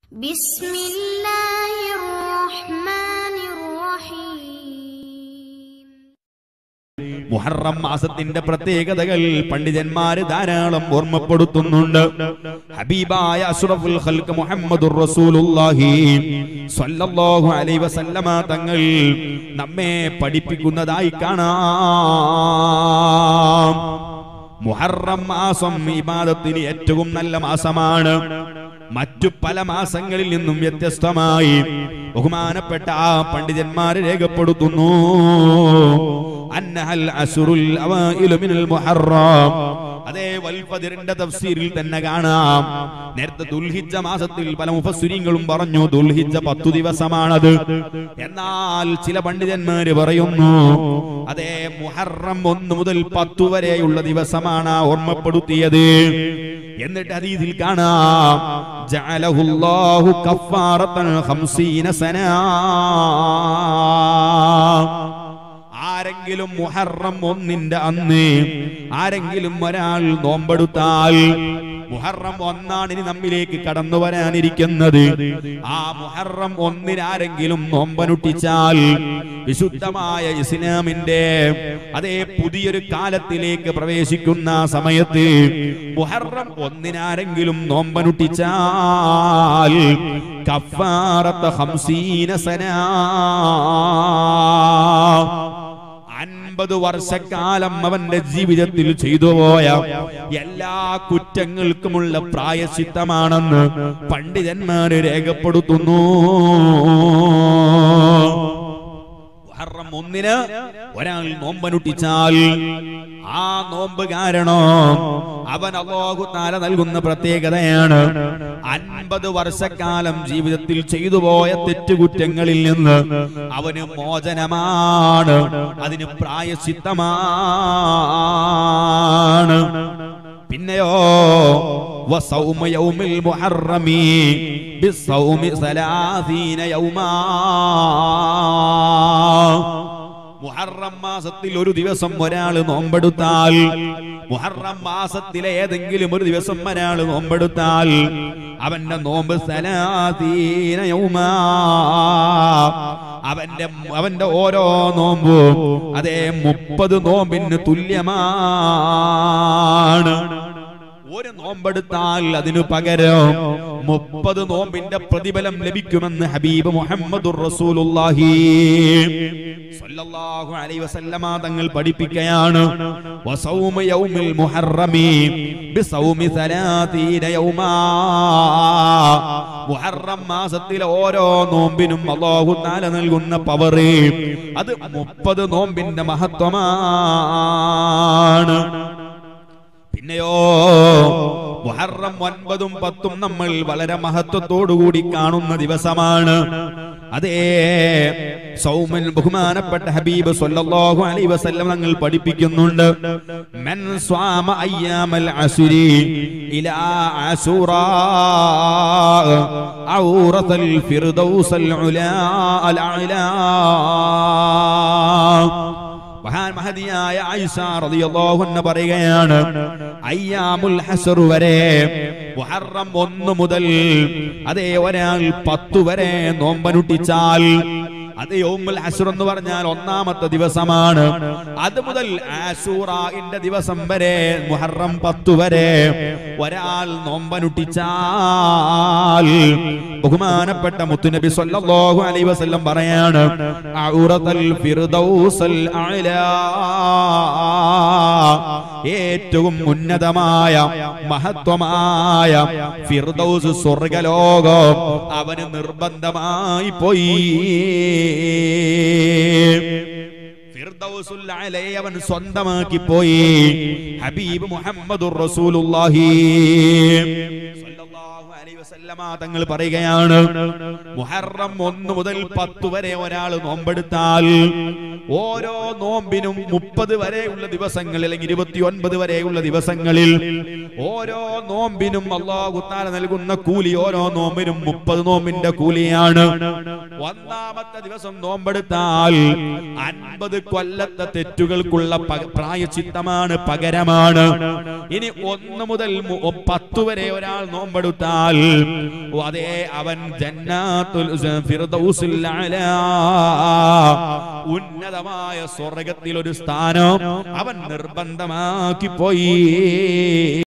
മുഹറം മാസത്തിന്റെ പ്രത്യേകതകൾ പണ്ഡിതന്മാര് ധാരാളം ഓർമ്മപ്പെടുത്തുന്നുണ്ട്. ഹബീബായ അഷ്റഫുൽ ഖൽഖ് മുഹമ്മദുർ റസൂലുള്ളാഹി സ്വല്ലല്ലാഹു അലൈഹി വസല്ലമ തങ്ങൾ നമ്മെ പഠിപ്പിക്കുന്നതായി കാണാം. മുഹറം മാസം ഇബാദത്തിന് ഏറ്റവും നല്ല മാസമാണ്. മറ്റു പല മാസങ്ങളിൽ നിന്നും വ്യത്യസ്തമായി ബഹുമാനപ്പെട്ട ആ പണ്ഡിതന്മാര് രേഖപ്പെടുത്തുന്നു. അന്നഹൽ അശ്റുൽ അവൈലു മിനൽ മുഹറം. അതേ വൽഫദിറിന്റെ തഫ്സീറിൽ തന്നെ കാണാം. നേരത്തെ ദുൽഹിജ്ജ മാസത്തിൽ പല മുഫസ്സിരീങ്ങളും പറഞ്ഞു ദുൽഹിജ്ജ 10 ദിവസമാണത്. എന്നാൽ ചില പണ്ഡിതന്മാര് പറയുന്നു അതേ മുഹറം 1 മുതൽ 10 വരെയുള്ള ദിവസമാണ് ഓർമ്മപ്പെടുത്തിയത്. എന്നിട്ട് ഹദീസിൽ കാണാം ജഅലഹുല്ലാഹു കഫാറത്തൻ 50 സന. ആരെങ്കിലും മുഹറം 1-ന്റെ അന്ന് ആരെങ്കിലും ഒരാൾ നോമ്പെടുത്താൽ, മുഹറം 1 ഇനി നമ്മിലേക്ക് കടന്നു വരാനിരിക്കുന്നത്, ആ മുഹറം 1 ആരെങ്കിലും നോമ്പനുഷ്ഠിച്ചാൽ വിശുദ്ധമായ ഇസ്ലാമിന്റെ അതേ പുതിയൊരു കാലത്തിലേക്ക് പ്രവേശിക്കുന്ന സമയത്ത് മുഹറം 1 ആരെങ്കിലും നോമ്പനുഷ്ഠിച്ചാൽ കഫാറത്ത് 50 സന, 50 വർഷക്കാലം അവന്റെ ജീവിതത്തിൽ ചെയ്തുപോയ എല്ലാ കുറ്റങ്ങൾക്കുമുള്ള പ്രായശ്ചിത്തമാണെന്ന് പണ്ഡിതന്മാര് രേഖപ്പെടുത്തുന്നു. മുഹറം 1 ഒരാൾ നോമ്പനുഷ്ഠിച്ചാൽ ആ നോമ്പ് കാരണം അവൻ അല്ലാഹു തആല നൽകുന്ന പ്രത്യേകതയാണ് 50 വർഷക്കാലം ജീവിതത്തിൽ ചെയ്തുപോയ തെറ്റുകുറ്റങ്ങളിൽ നിന്ന് അവന് മോചനമാണ്, അതിന് പ്രായശ്ചിത്തമാണ്. പിന്നെയോ വസൗമ യൗമിൽ മുഹറമി ബിസൗമി 30 യൗമാ. മുഹറം മാസത്തിൽ ഒരു ദിവസം ഒരാൾ നോമ്പെടുത്താൽ, മുഹറം മാസത്തിലെ ഏതെങ്കിലും ഒരു ദിവസം ഒരാൾ നോമ്പെടുത്താൽ അവന്റെ നോമ്പ് 30 യൗമാ. അവന്റെ ഓരോ നോമ്പും അതേ 30 നോമ്പിന് തുല്യമാണ്. ഒരു നോമ്പെടുത്താൽ അതിനു പകരം 30 നോമ്പിന്റെ പ്രതിഫലം ലഭിക്കുമെന്ന് ഹബീബ് മുഹമ്മദുർ റസൂലുള്ളാഹി സ്വല്ലല്ലാഹു അലൈഹി വസല്ലമ തങ്ങൾ പഠിപ്പിക്കുകയാണ്. വസൗമ യൗമിൽ മുഹറമി ബിസൗമി 30 യൗമാ. മുഹറം മാസത്തിലെ ഓരോ നോമ്പിനും അല്ലാഹു തആല നൽകുന്ന പവർ അത് 30 നോമ്പിന്റെ മഹത്വമാണ്. പിന്നെയോ മുഹറം 9ഉം 10ഉം നമ്മൾ വളരെ മഹത്വത്തോടുകൂടി കാണുന്ന ദിവസമാണ്. അതേ സൗമൻ ബഹുമാനപ്പെട്ട ഹബീബ് സ്വല്ലല്ലാഹു അലൈഹി വസല്ലം തങ്ങൾ പഠിപ്പിക്കുന്നുണ്ട്, മൻ സ്വാമ അയ്യാമൽ അസ്രി ഇലാ അശൂറാ ഔറതൽ ഫിർദൗസൽ ഉലാ അൽ അലാ. മഹദിയായ ആയിഷ റളിയല്ലാഹു അൻഹ പറയുകയാണ്, അയ്യാമുൽ ഹസ്ർ വരെ മുഹറം 1 മുതൽ അതേ ഒരാൾ 10 വരെ നോമ്പനുഷ്ഠിച്ചാൽ, അത് യൗമുൽ അശ്ർ എന്ന് പറഞ്ഞാൽ 1ാമത്തെ ദിവസമാണ്. അത് മുതൽ ആശൂറാന്റെ ദിവസം വരെ മുഹറം 10 വരെ ഒരാൾ നോമ്പനുഷ്ഠിച്ചാൽ ബഹുമാനപ്പെട്ട മുത്തുനബി സ്വല്ലല്ലാഹു അലൈഹി വസല്ലം പറയാണ്, ഔറതൽ ഫിർദൗസൽ അഅ്ലാ, ഏറ്റവും ഉന്നതമായ മഹത്വമായ ഫിർദൗസ് സ്വർഗ്ഗലോകം അവന് നിർബന്ധമായി പോയി. ഫിർദൗസുൽ അഅ്ലാ അവൻ സ്വന്തമാക്കി പോയി. ഹബീബ് മുഹമ്മദുർ റസൂലുള്ളാഹി സ്വല്ലല്ലാഹു അലൈഹി വസല്ലമ തങ്ങൾ പറയുകയാണ്, മുഹറം 1 മുതൽ 10 വരെ ഒരാൾ നോമ്പെടുത്താൽ ഓരോ നോമ്പിനും 30 വരെയുള്ള ദിവസങ്ങളിൽ അല്ലെങ്കിൽ 29 വരെയുള്ള ദിവസങ്ങളിൽ ഓരോ നോമ്പിനും അല്ലാഹു തആല നൽകുന്ന കൂലി ഓരോ നോമ്പിനും 30 നോമ്പിന്റെ കൂലിയാണ്. 1ാമത്തെ ദിവസം നോമ്പെടുത്താൽ 50 കൊല്ലത്തെ തെറ്റുകൾക്കുള്ള പ്രായശ്ചിത്തമാണ്, പകരമാണ്. ഇനി 1 മുതൽ 10 വരെ ഒരാൾ നോമ്പെടുത്താൽ അതേ അവൻ ജന്നാത്തുൽ ഫിർദൗസിൽ അലാ, ഉന്നതമായ സ്വർഗ്ഗത്തിൽ ഒരു സ്ഥാനം അവൻ നിർബന്ധമാക്കി പോയി.